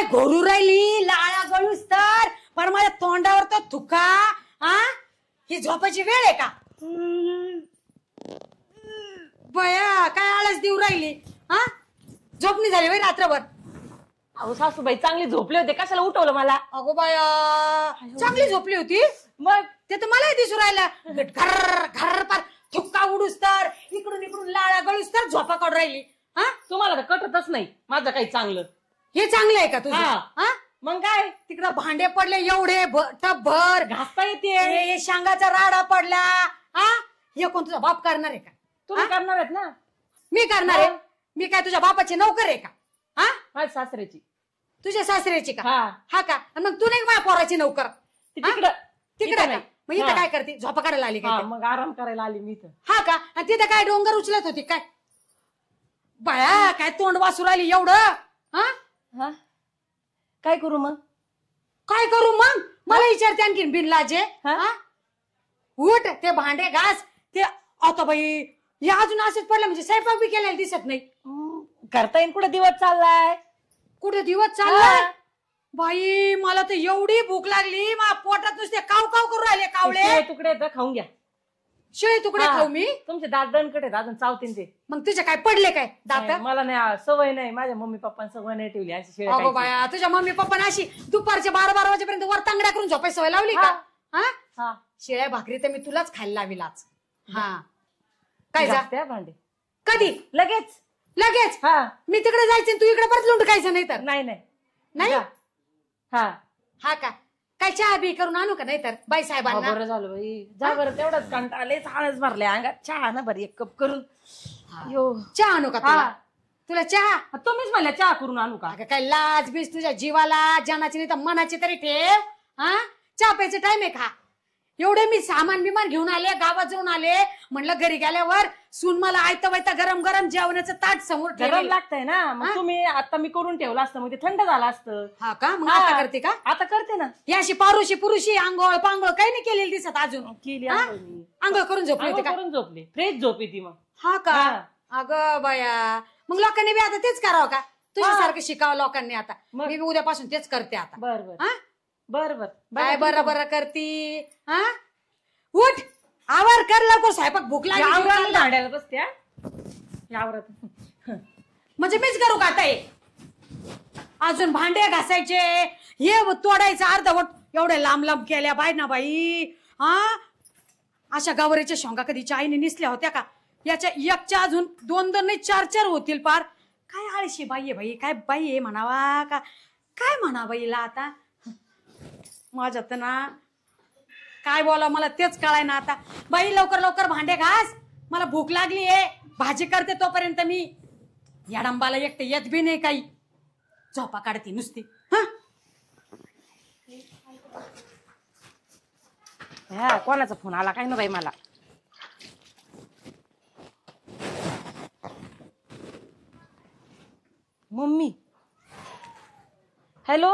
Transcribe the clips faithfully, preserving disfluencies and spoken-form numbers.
घोरू राहिली लाळा गळूस तर पण माझ्या तोंडावर तर थुका हा ही झोपायची वेळ आहे का बया काय आळस देऊ राहिली हा झोपणी झाली बाई रात्रभर अहो सासूबाई चांगली झोपले होते कशाला उठवलं मला अगो बाया चांगली झोपली होती मग ते तर मलाही दिसू राहिला घर घर पार थुक्का उडूस तर इकडून इकडून लाळा गळूस तर झोपा काढून राहिली हा तुम्हाला तर कटतच नाही माझं काही चांगलं हे चांगलं आहे का तुझं हा मग काय तिकडं भांडे पडले एवढे टपभर घासता येते शांगाचा राडा पडला हा हे कोण तुझा बाप करणार आहे का तुम्ही करणार आहेत ना मी करणार आहे मी काय तुझ्या बापाची नोकर आहे का हा माझ्या सासऱ्याची तुझ्या सासऱ्याची का हा हा का मग तू नाही माझ्या पोराची नोकर तिकडं तिकडे का मग इथं काय करते झोपा काढायला आली का मग आराम करायला आली मी तर हा का आणि तिथं काय डोंगर उचलत होती काय बाया काय तोंड वासू राहिली एवढं हा काय करू मग काय करू मग मला विचारते आणखीन बिनलाजे उठ ते भांडे घास ते आता बाई हे अजून असंच पडलं म्हणजे स्वयंपाक बी केलेला दिसत नाही करता येईल कुठे दिवस चाललाय कुठे दिवस चाललाय बाई मला तर एवढी भूक लागली मला पोटात नुसते काव काव करू राहिले कावळे तुकडे खाऊन घ्या शिळे तुकडे खाऊ मी तुमचे दात दणकट आहेत अजून चावतील ते मग तुझे काय पडले काय दात मला नाही सवय नाही माझ्या मम्मी पप्पांनी सवय नाही ठेवली अशी शिळे अगो बाया तुझ्या मम्मी पप्पाने अशी दुपारच्या बारा बारा वाजेपर्यंत वर तांगड्या करून झोपाय सवय लावली का हा शिळ्या भाकरी तर मी तुलाच खायला लावील आज हा काय जा भांडे कधी लगेच लगेच हा मी तिकडे जायचं तू इकडे परत लुंडकायचं नाही तर नाही नाही नाही हा हा का काय चहा बी करून आणू का नाही तर बाई साहेबांना बरं झालं बाई जा बरं तेवढंच कंटाळले हाळच भरले अंगात चहा ना बरं एक कप करून यो चहा आणू का तुला तुला चहा तुम्हीच म्हणल्या चहा करून आणू का काय लाज बीज तुझ्या जीवाला जनाची नाही तर मनाची तरी ठेव हा चहा प्यायचं टाइम आहे का एवढे मी सामान बिमान घेऊन आले गावात जाऊन आले म्हणलं घरी गेल्यावर सून मला आयतं वायता गरम गरम जेवणाचं ताट समोर गरम लागतंय ना मग तुम्ही आता मी करून ठेवलं असतं मग ते थंड झालं असतं हा का मग आता करते का आता करते ना ही अशी पारुशी पुरुषी आंघोळ पांघोळ काही नाही केलेली दिसत अजून केली आंघोळ करून झोपली होती का करून झोपली फ्रेश झोप येते मग हा का अगं बाया मग लोकांनी बी आता तेच करावं का तुझ्यासारखं शिकावं लोकांनी आता मी बी उद्यापासून तेच करते आता बर बर बर बर काय बरं बरं करती हा उठ आवर कर लवकर स्वयंपाक भूक लागली भांड्याला बसत्या म्हणजे मीच करू का आता अजून भांडे घासायचे हे तोडायचं अर्धवट एवढे लांब लांब केल्या बाय ना बाई हा अशा गावरीच्या शेंगा कधीच्या आईने निसल्या होत्या का याच्या एकच्या अजून दोन दोन नाही चार चार होतील पार काय आळशी बाई आहे बाई काय बाई आहे म्हणावा का काय म्हणा बाईला आता माझ्यात ना काय बोला मला तेच कळाय ना आता बाई लवकर लवकर भांडे घास मला भूक लागली आहे भाजी करते तोपर्यंत मी या डंबाला एकटे येत बी नाही काही झोपा काढते नुसती हा कोणाचा फोन आला काय ना बाई मला मम्मी हॅलो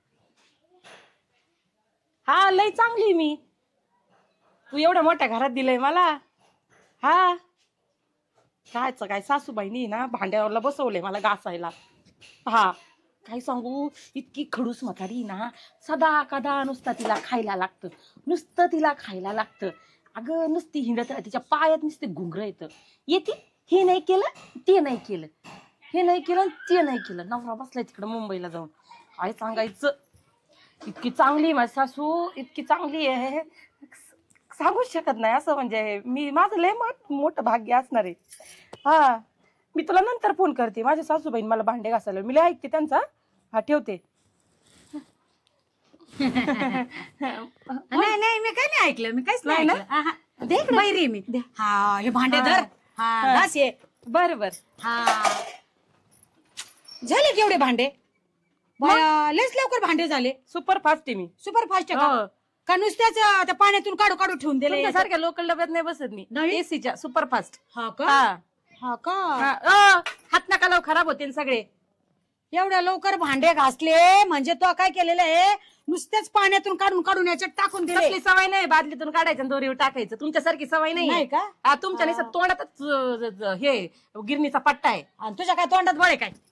हा लय चांगली मी तू एवढ्या मोठ्या घरात दिलंय मला हा कायच काय सासूबाईनी ना भांड्यावरला बसवलंय मला घासायला हा काय सांगू इतकी खडूस म्हातारी ना सदा कदा नुसतं तिला खायला लागतं नुसतं तिला खायला लागतं अगं नुसती हिंडत तिच्या पायात नुसते घुंगर येतं येते हे नाही केलं ते नाही केलं हे नाही केलं ते नाही केलं नवरा बसलाय तिकडं मुंबईला जाऊन काय सांगायचं इतकी चांगली माझी सासू इतकी चांगली आहे सांगूच शकत नाही असं म्हणजे मी माझं लय मोठं भाग्य असणार आहे हा मी तुला नंतर फोन करते माझ्या सासूबाईन मला भांडे घासायला मी लय ऐकते त्यांचा हा ठेवते नाही नाही मी काय नाही ऐकलं मी काहीच नाही ना बैरी मी हा हे भांडे धर हा घास ये बर बर हा झाले केवढे भांडे लयच लवकर भांडे झाले सुपर फास्ट आहे मी सुपर फास्ट आहे का नुसत्याच त्या पाण्यातून काढू काढू ठेवून दिले सारख्या लोकल डब्यात नाही बसत मी एसीच्या सुपर फास्ट हा का हा का हात नका लाव खराब होते सगळे एवढ्या लवकर भांडे घासले म्हणजे तो काय केलेलं आहे नुसत्याच पाण्यातून काढून काढून याच्यात टाकून दिले सवय नाही बादलीतून काढायचं दोरीवर टाकायचं तुमच्यासारखी सवय नाही का तुमच्या नाही तोंडातच हे गिरणीचा पट्टा आहे आणि तुझ्या काय तोंडात बळे काय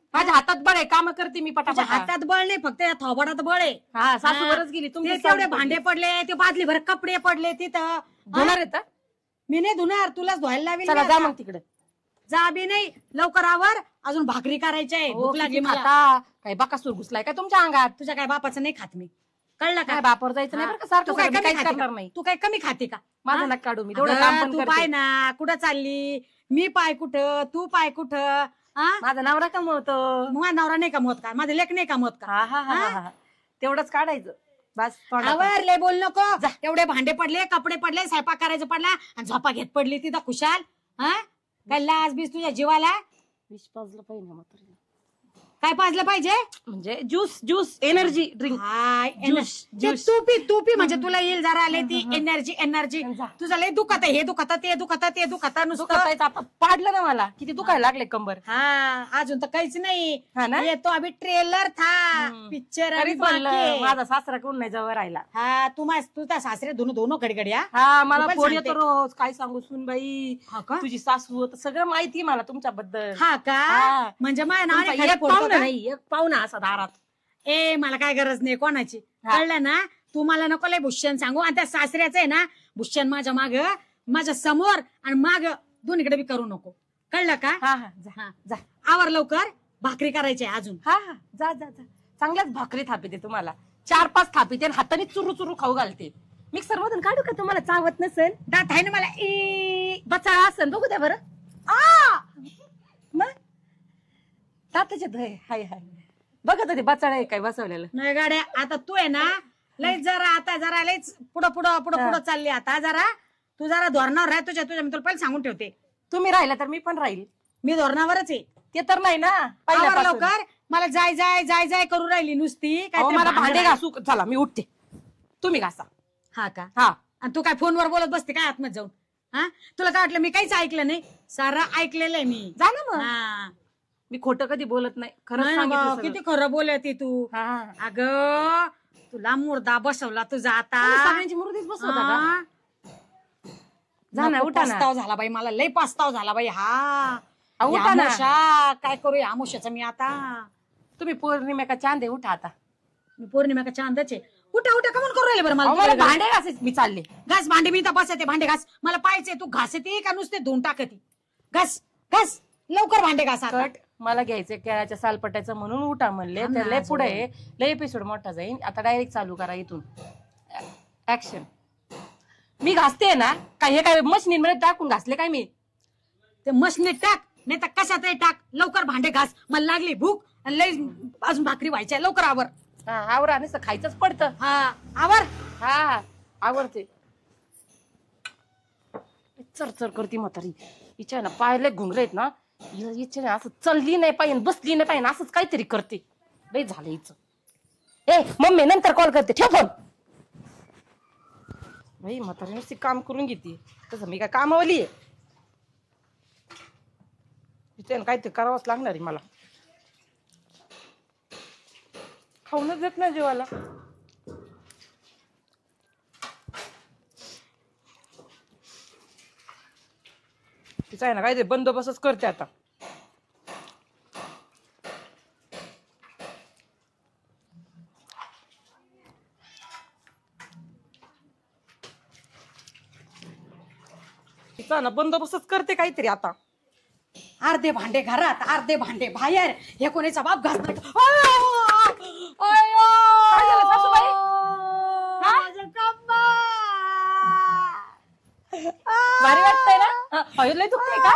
माझ्या हातात बळ आहे, काम करते मी तुझ्या पटापट. हातात बळ नाही, फक्त या थोबाडात बळ आहे. हा सासूवरच गेली ते तुमची. तेवढे भांडे पडले, ते बादली भर कपडे पडले तिथं. धुणार येत. मी नाही धुणार, तुलाच धुवायला लावेल चला मी जा आता. मग तिकडे. जा बी नाही, लवकर आवर, अजून भाकरी करायची आहे. हो, भूक लागली किती मला. खाता? काय बाकासूर घुसलाय काय तुमच्या अंगात? तुझ्या काय बापाचं नाही खात मी, कळलं काय का? बापर जायचं नाही बरं का सारखं तू काय सारखं. मी कमी काहीच खाते करणार का? नाही. तू काय कमी खाते का? माझं हा? नका काढू, मी तेवढं अगं, काम पण तू करते. पाय ना कुठं चालली, मी पाय कुठं, तू पाय कुठं. हा? माझा नवरा कमवतो. मग माझा नवरा नाही कमवत का? माझं लेक नाही कमवत का? हा हा हा हा. तेवढंच काढायचं बस. तोंडात. आवर, लय बोल नको. एवढे भांडे पडले, कपडे पडले, स्वयंपाक करायचं पडला आणि झोपा घेत पडली तिथं खुशाल. हा काय लाज बीज तुझ्या जीवाला? विष पाजलं पाहिजे म्हातारीला. काय पाजलं पाहिजे? म्हणजे juice juice energy drink. Hi, juice, energy. Juice. तू पी तू पी म्हणजे तुला येईल जरा आले ती एनर्जी एनर्जी. जा. तुझं लय दुखत आहे, हे दुखत ते दुखत ते दुखत नुसतं. आता पाडलं ना मला, किती दुखायला लागले कंबर. हा अजून तर काहीच नाही. हा ना? येतो अभि ट्रेलर था हम्म. पिक्चर तरीच म्हणलं, माझा सासरा कोण नाही जवळ राहिला. हा तू माझ तू त्या सासरे दोन दोन घडी घड्या. हा मला मी पण फोन सांगते. येतो रोज. काय सांगू सुन बाई, हा का? तुझी सासू तर सगळं माहिती मला तुमच्याबद्दल. हा का? हा. म्हणजे माझ्या तुमचा नावाने एक खडे फोडतो पाहुणा का? नाही, एक पाहुणा असा दारात. ए मला काय गरज नाही कोणाची. हा. कळलं ना? तू मला नको लय भूषण सांगू. आणि त्या सासऱ्याचं आहे ना भूषण माझ्या माग माझ्या समोर आणि माग दोन्हीकडे बी करू नको. कळलं का? हा हा जा हा. जा. आवर लवकर, भाकरी करायची आहे अजून. हा हा जा जा जा. चांगल्याच भाकरी थापिते तुम्हाला. चार पाच थापिते आणि हाताने चुरू चुरू खाऊ घालते. मिक्सर मधून काढू का? तुम्हाला चावत नसेल. दात आहे ना मला. ई बचाळा असेल बघू द्या बरं. आ! मग दाताचे हाय हाय हाय बघत होते बचाळा आहे काय बसवलेलं. नाही गाड्या, आता तू आहे ना लय जरा आता जरा लयच पुढं पुढं पुढं पुढं चालली. आता जरा तू जरा धोरणावर राह. तुझ्या तुझ्या मी तुला पहिले सांगून ठेवते, तुम्ही राहिला तर मी पण राहील. मी धोरणावरच आहे. ते तर नाही ना आवर पहिल्यापासून. लवकर, मला जाय जाय जाय जाय करू राहिली नुसती. अहो, काहीतरी मला भांडे भांडण. घासू. चला मी उठते, तुम्ही घासा. हा का? हा आणि तू काय फोनवर बोलत बसते काय आतमध्ये जाऊन? हा तुला काय वाटलं मी काहीच ऐकलं नाही? सारं ऐकलेलं आहे मी. जा ना मग. हा. मी खोटं कधी बोलत नाही, खरंच नाही ना सांगितलं भाऊ, सगळं. किती खरं बोलती तू. हा. अगं तुला मुर्दा बसवला तुझा आता. तुम्ही सगळ्यांची मुर्दीच बसवता का? हा. जा ना, नको, उठा ना. पास्ताव झाला बाई मला, लय पास्ताव झाला बाई. हा अहो, या उठा ना. आमुषा, काय करू या आमुष्याचं मी आता. तुम्ही पौर्णिमे का चांदे उठा आता. मी पौर्णिमा का चांदच आहे. उठा उठा कमून करू राहिले बरं अहो, मला मला. भांडे घासायचे, मी चालले. घास भांडे, मी तपास येते भांडे घास. मला पाहिजे तू घासते का नुसते धुवून टाकती? घास घास लवकर भांडे घास आता. कट. मला घ्यायचं केळाच्या सालपट्याचं म्हणून उठा म्हणले. थांब तर ना, लय पुढे अजून. आहे, लय एपिसोड मोठा जाईल. आता डायरेक्ट चालू करा इथून. ऍक्शन. मी घासते ना काय, हे काय मशीनमध्ये टाकून घासले काय मी? ते मशनीत टाक, नाही तर कशातही टाक. लवकर भांडे घास, मला लागली भूक आणि लय अजून भाकरी व्हायच्या. लवकर आवर. हा आवर, आणि खायचंच पडतं. हा आवर. हा आवडते. चरचर करती म्हातारी. हिच्या ना पायले घुंगरे आहेत ना, हिच्या ना असं चलली नाही पाहिजे, बसली नाही पाहिजे, असंच काहीतरी करते. लय झालं हिचं. ए मम्मी नंतर कॉल करते, ठेव फोन. बाई म्हातारी नुसती काम करून घेते, तसं मी काय कामावली आहे. हिच्या काहीतरी करावंच लागणार आहे मला. खाऊनच देत नाही जीवाला. तिचा आहे ना काय ते बंदोबस्तच करते आता. तिचा ना बंदोबस्तच करते काहीतरी आता. अर्धे भांडे घरात, अर्धे भांडे बाहेर. हे कोणीचा बाप घास नाही. काय झालं सासूबाई? हा? भारी वाटतंय ना? अयो, लय दुखतंय का?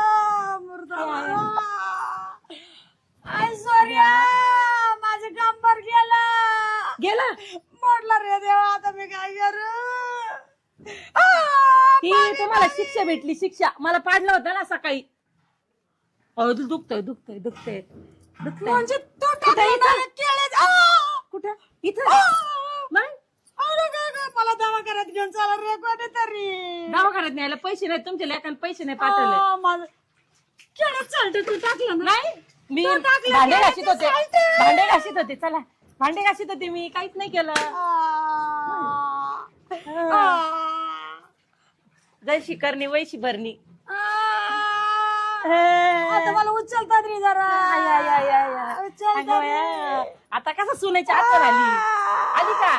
माझं कंबर गेला गेलं. मोडला रे देवा. आता मी काय करू? ती तुम्हाला शिक्षा भेटली, शिक्षा. मला पाडलं होतं ना सकाळी. अहो दुखतंय दुखतंय दुखतंय दुखतंय. म्हणजे तू कुठं टाकलं इथं? मला केळेच. आ! कुठं? इथं. मग अरे काय काय, मला दवाखान्यात घेऊन चाला रे कोणीतरी. दवाखान्यात न्यायला पैसे नाही तुमच्या लेकान, पैसे नाही पाठवले. आ, माझं केळं चालतं. तू टाकलं ना? नाही मी तू टाकलं भांडे केळं, घाशीत तू होते, चालतं. भांडे घाशीत होते. चला भांडे घाशीत होते मी, काहीच नाही केलं. आ. जैशी करणी वैशी भरणी. आ. आता मला उचलतात रे जरा. या, या, या, या. उचलतात अगं रे. या. आता कसं सुनायची आठवण आली आली का?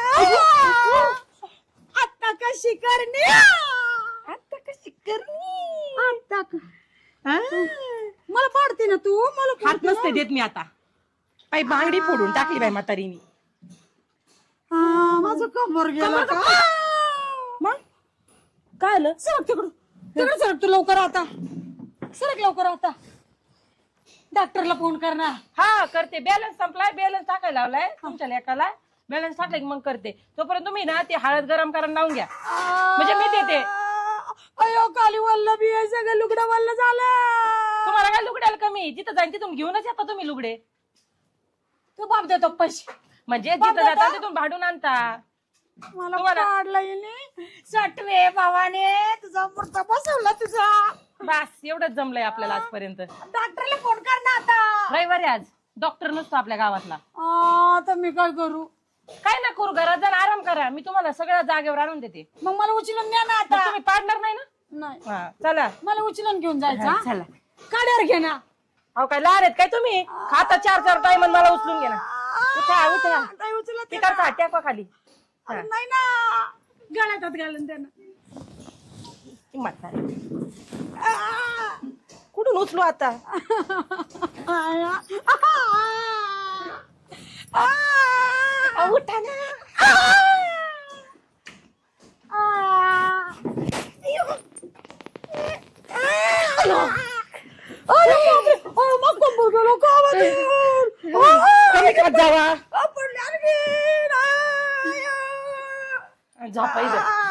आता कशी करणे आता कशी करणी? आता क- मला पाडते ना तू मला हात पाडते नसते ना. देत मी आता. बाई बांगडी फोडून टाकली बाई म्हातारीनी. हा, माझं कंबर गेला का? मग काय आलं? सरक तिकडून तिकडे सरक तू लवकर आता सरक लवकर आता डॉक्टरला फोन करणार. हा करते. बॅलन्स संपलाय. बॅलन्स टाकायला लावलाय तुमच्या लेकाला. बॅलन्स टाकले की मग करते. तोपर्यंत तुम्ही ना ते हळद गरम करायला लावून घ्या. म्हणजे मी देते. अयो काली वल्ल बी आहे सगळं लुगडं वल्ल झालं. तुम्हाला काय लुगड्याला कमी? जिथं जाईन तिथून घेऊनच येता तुम्ही लुगडे. तू बाप देतो पैसे म्हणजे जिथं जाता तिथून भाडून आणता. मला तुम्हाला- काढला येणे सटवे भावाने तुझा मूर्त बसवला तुझा. बस एवढंच जमलंय आपल्याला आजपर्यंत. डॉक्टरला फोन कर ना आता. रविवारी आज डॉक्टर नसतो आपल्या गावातला. आ, आता मी काय करू? काय ना करू घरात जाऊन आराम करा. मी तुम्हाला सगळ्या जागेवर आणून देते. मग मला उचलून न्या ना मग आता. तुम्ही पाडणार नाही ना? नाही हा चला. मला उचलून घेऊन जायचं हा? चला. काड्यावर घे ना. अहो काय लार आहेत काय तुम्ही? खाता चार चार टाइम मला उचलून घे ना. उठा उठा. नाही उचलत आहे तिकडचा टाका खाली. ना. नाही ना गळ्यात घालून दे ना. कुठून उचलू आता? अहो, उठा ना. कमी करत जावा. झोपा इथं.